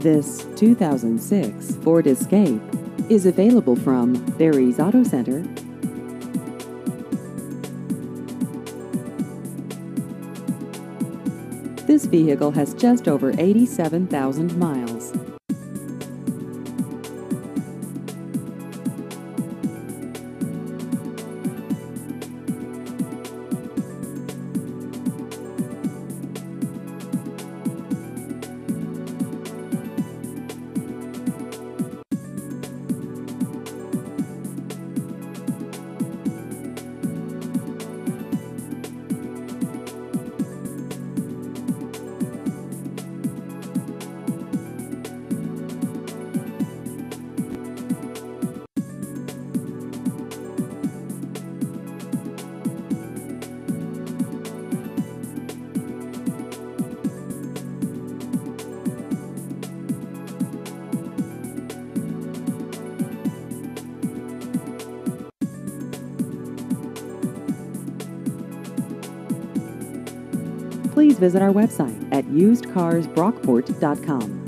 This 2006 Ford Escape is available from Barry's Auto Center. This vehicle has just over 87,000 miles. Please visit our website at usedcarsbrockport.com.